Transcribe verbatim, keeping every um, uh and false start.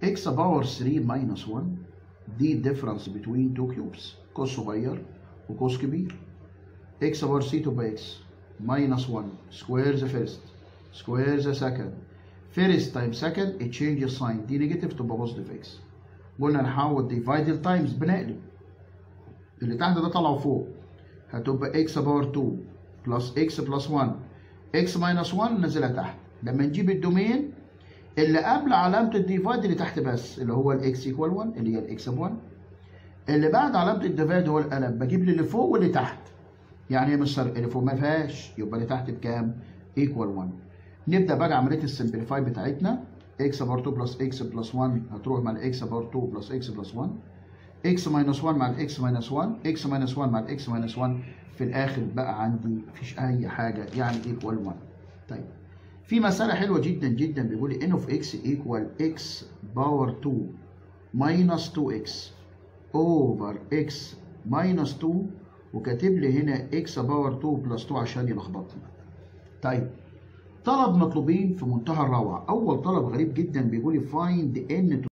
x باور ثري minus واحد دي difference between two cubes، قوس صغير وقوس كبير. x باور ثري تبقى x minus واحد square the first square the second first times second it changes sign، دي نيجاتيف تبقى بوزيتيف x. قلنا نحول ديفايدد تايمز بنقلب اللي تحت ده طلعوا فوق، هتبقى x باور تو بلس x بلس واحد x ماينس واحد نزلها تحت. لما نجيب الدومين اللي قبل علامة الديفايد اللي تحت بس اللي هو الاكس ايكوال واحد اللي هي الاكس ب واحد، اللي بعد علامة الديفايد هو القلم، بجيب لي اللي فوق واللي تحت. يعني ايه مستر؟ اللي فوق ما فيهاش يبقى اللي تحت بكام؟ ايكوال واحد. نبدأ بقى عملية السمبليفاي بتاعتنا، x باور تو بلس x بلس واحد هتروح مع الاكس باور تو بلس x بلس واحد، x ماينس واحد مع الاكس ماينس واحد، x ماينس واحد مع الاكس ماينس واحد، في الاخر بقى عندي مفيش اي حاجة يعني ايكوال واحد. طيب في مسألة حلوة جدا جدا بيقول لي n of x equal x باور تو minus تو إكس over x minus تو، وكاتب لي هنا x باور تو بلس تو عشان يلخبطني. طيب طلب مطلوبين في منتهى الروعة. أول طلب غريب جدا بيقول لي find n